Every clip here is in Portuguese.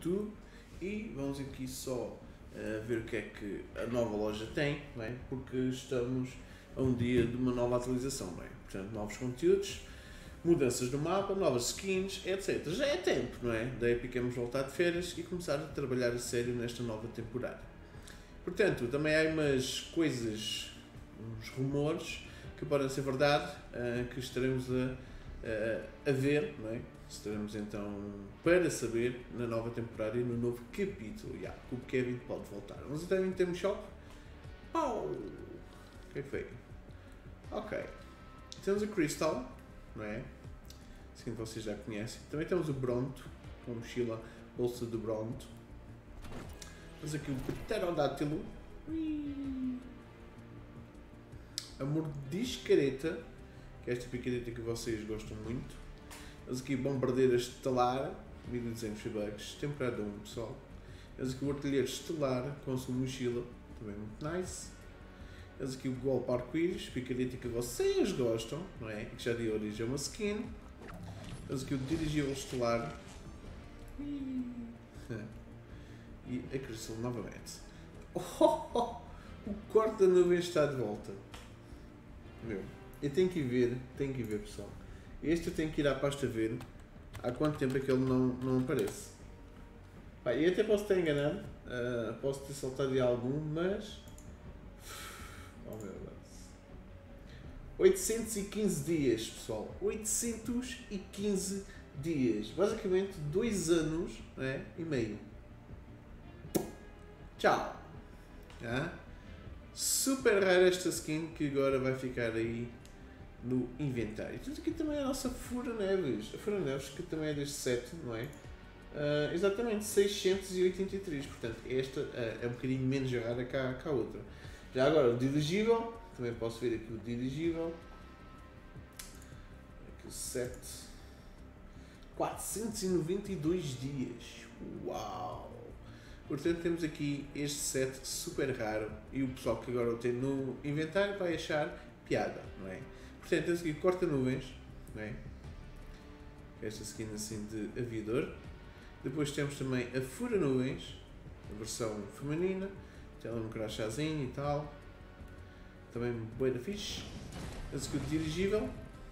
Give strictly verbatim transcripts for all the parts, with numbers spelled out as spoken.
YouTube e vamos aqui só uh, ver o que é que a nova loja tem, não é? Porque estamos a um dia de uma nova atualização, não é? Portanto, novos conteúdos, mudanças no mapa, novas skins, etcétera. Já é tempo, não é? Da Epic vamos voltar de férias e começar a trabalhar a sério nesta nova temporada. Portanto, também há umas coisas, uns rumores que podem ser verdade, uh, que estaremos a, a, a ver, não é? Estaremos então para saber na nova temporada e no novo capítulo. Yeah, que o Kevin pode voltar. Mas até em termos shop. Oh! O que é que foi? Ok. Temos a Crystal, não é? Assim que vocês já conhecem. Também temos o Bronto, com a mochila bolsa do Bronto. Temos aqui o Pterodátilo. A Mordiscareta, que é esta picareta que vocês gostam muito. Temos aqui o Bombardeira Estelar, mil e duzentos V-Bucks, temporada um, pessoal. Temos aqui o Artilheiro Estelar, com a sua mochila, também muito nice. Temos aqui o Golpe Arco-Íris, picareta que vocês gostam, não é? Que já de origem é uma skin. Temos aqui o Dirigível Estelar. E a Crystal novamente. Oh, oh, oh, o corte da nuvem está de volta. Meu, eu tenho que ir ver, tenho que ir ver, pessoal. Este eu tenho que ir à pasta ver há quanto tempo é que ele não, não aparece. Pá, eu até posso ter enganado, uh, posso ter saltado de algum, mas... Oh meu Deus. oitocentos e quinze dias, pessoal. oitocentos e quinze dias. Basicamente dois anos, né, e meio. Tchau. Ah? Super rara esta skin que agora vai ficar aí no inventário. E temos aqui também a nossa Fura Neves. A Fura Neves que também é deste set, não é? Uh, exatamente, seiscentos e oitenta e três. Portanto, esta uh, é um bocadinho menos rara que a, que a outra. Já agora o dirigível. Também posso ver aqui o dirigível. Aqui o set. quatrocentos e noventa e dois dias. Uau! Portanto, temos aqui este set super raro e o pessoal que agora o tem no inventário vai achar piada, não é? Portanto, temos aqui corta-nuvens, não é? Esta skin assim de aviador. Depois temos também a fura-nuvens, a versão feminina, tem ela um crachazinho e tal. Também bué da fixe. Temos aqui o dirigível.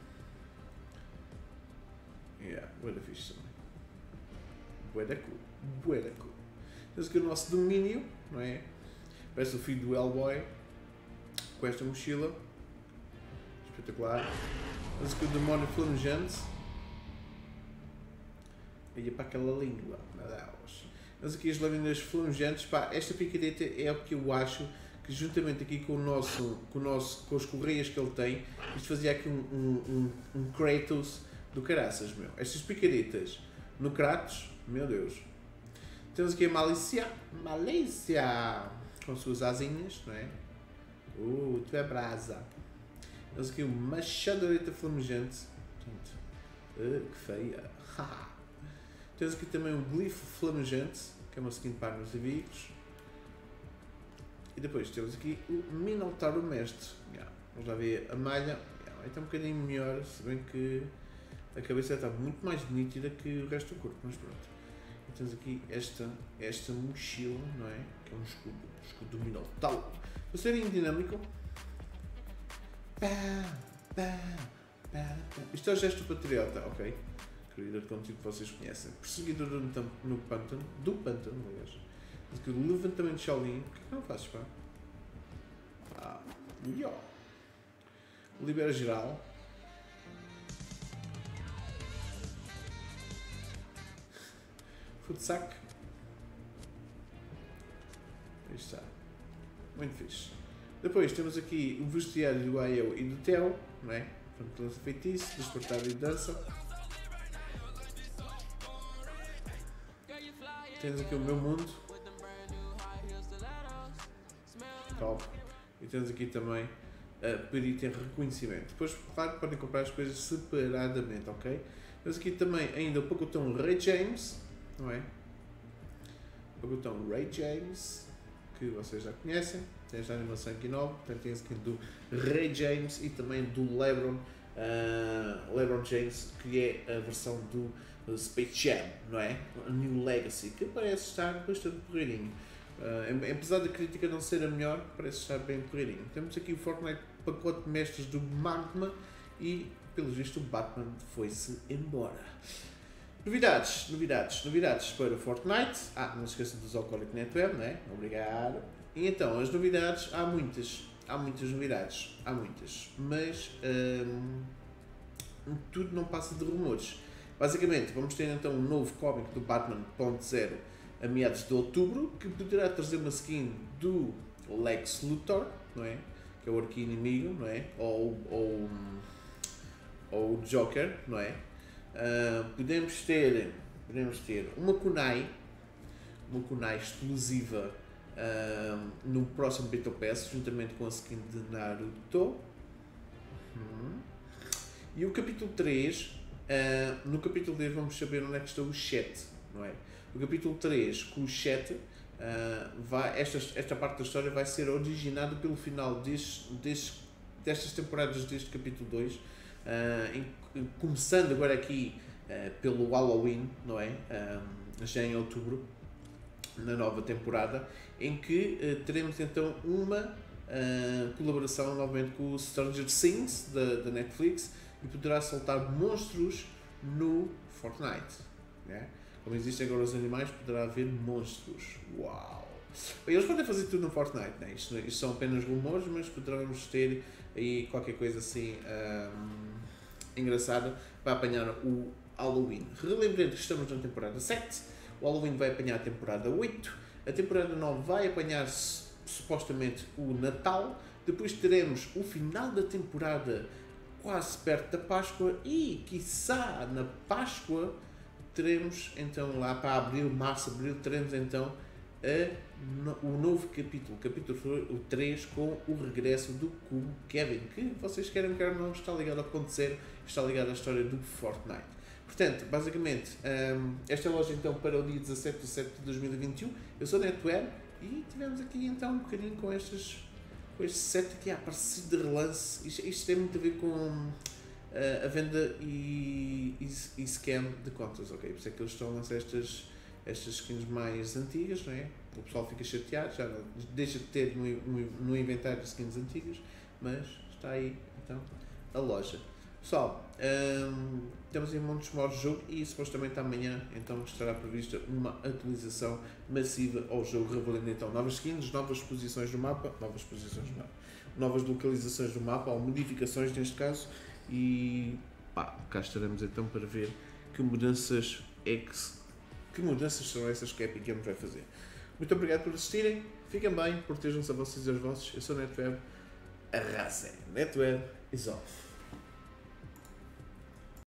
Yeah, bué da fixe também. Bué da cool, bué da cool. Temos aqui o nosso domínio, não é? Parece o filho do Hellboy, com esta mochila, espetacular. Temos aqui o demónio flamejante, e para aquela língua, meu Deus. Temos aqui as lâminas flamejantes, pá, esta picareta é o que eu acho que juntamente aqui com o nosso, com o nosso, com as correias que ele tem, isto fazia aqui um, um, um, um Kratos do caraças, meu. Estas picaretas no Kratos, meu Deus. Temos aqui a Malícia, Malícia, com suas asinhas, não é? Uh, tu é brasa. Temos aqui o Machadoreta Flamejante, uh, que feia. Temos aqui também o Glifo Flamejante, que é uma skin para nos amigos. E depois temos aqui o Minotauro Mestre. Yeah. Vamos lá ver a malha, yeah, está um bocadinho melhor, se bem que a cabeça está muito mais nítida que o resto do corpo, mas pronto. Temos aqui esta, esta mochila, não é? Que é um escudo, um escudo do Minotauro. Vai ser em dinâmico. Pá, pá, pá, pá. Isto é o gesto patriota, ok? Querida de contigo que vocês conhecem. Perseguidor no, no pântano, do pântano, aliás. Temos aqui o levantamento de Shaolin. O que é que não fazes, pá? Ah, yo. Libera geral. Futsac. Aí está. Muito fixe. Depois temos aqui o vestiário do Aiel e do Theo, não é? Portanto, lança feitiço, despertar e dança. Temos aqui o meu mundo. Top. E temos aqui também a perita em reconhecimento. Depois, claro, podem comprar as coisas separadamente, ok? Temos aqui também ainda o pacotão Ray James. Não é? O botão Ray James, que vocês já conhecem, tem esta animação aqui nova, portanto tem a skin do Ray James e também do LeBron, uh, LeBron James, que é a versão do o Space Jam, não é? A New Legacy, que parece estar bastante porreirinho. Uh, apesar da crítica não ser a melhor, parece estar bem porreirinho. Temos aqui o Fortnite pacote de mestres do Magma e, pelo visto, o Batman foi-se embora. Novidades, novidades, novidades para o Fortnite. Ah, não se esqueçam dos Alcoholic Netweb, não é? Obrigado. E então, as novidades, há muitas. Há muitas novidades, há muitas. Mas hum, tudo não passa de rumores. Basicamente, vamos ter então um novo cómic do Batman ponto zero a meados de outubro, que poderá trazer uma skin do Lex Luthor, não é? Que é o arqui-inimigo, não é? Ou, ou, ou o Joker, não é? Uh, podemos ter podemos ter uma kunai, uma kunai exclusiva uh, no próximo Battle Pass, juntamente com a skin de Naruto. Uhum. E o capítulo três, uh, no capítulo três vamos saber onde é que está o chat, não é? O capítulo três, com o chat, uh, vai, esta, esta parte da história vai ser originada pelo final deste, deste, destas temporadas deste capítulo dois, uh, em, começando agora aqui uh, pelo Halloween, não é? Um, já em outubro, na nova temporada, em que uh, teremos então uma uh, colaboração novamente com o Stranger Things da, da Netflix e poderá soltar monstros no Fortnite, né? Como existem agora os animais, poderá haver monstros. Uau! Eles podem fazer tudo no Fortnite, né? isto, isto são apenas rumores, mas poderemos ter aí qualquer coisa assim um, engraçada para apanhar o Halloween. Relembrando que estamos na temporada sete, o Halloween vai apanhar a temporada oito, a temporada nove vai apanhar supostamente o Natal, depois teremos o final da temporada quase perto da Páscoa e, quiçá, na Páscoa teremos então lá para abril, março, abril, teremos então a, no, o novo capítulo, o capítulo o três, com o regresso do Cubo Kevin, que vocês querem quer não está ligado a ponto zero, está ligado à história do Fortnite. Portanto, basicamente, um, esta é a loja então para o dia dezassete de setembro de dois mil e vinte e um. Eu sou Netweb e tivemos aqui então um bocadinho com estas, com este set aqui a aparecer de relance. Isto, isto tem muito a ver com uh, a venda e, e, e scam de contas, ok? Por isso é que eles estão a lançar estas, estas skins mais antigas, não é? O pessoal fica chateado, já não, deixa de ter no, no, no inventário skins antigas, mas está aí então a loja. Pessoal, um, temos aí muitos modos de jogo e supostamente amanhã então estará prevista uma atualização massiva ao jogo, revelando então novas skins, novas posições do mapa, novas posições do mapa, novas localizações do mapa, ou modificações neste caso, e pá, cá estaremos então para ver que mudanças é que, que mudanças são essas que a Epic Games vai fazer. Muito obrigado por assistirem, fiquem bem, protejam-se a vocês e aos vossos. Eu sou Netweb, arrasem, Netweb is off.